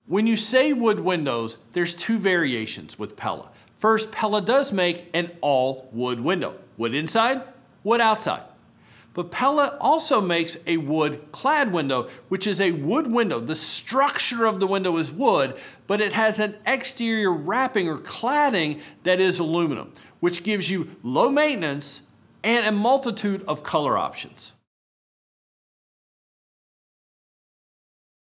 When you say wood windows, there's two variations with Pella. First, Pella does make an all wood window. Wood inside, wood outside. But Pella also makes a wood-clad window, which is a wood window. The structure of the window is wood, but it has an exterior wrapping or cladding that is aluminum, which gives you low maintenance and a multitude of color options.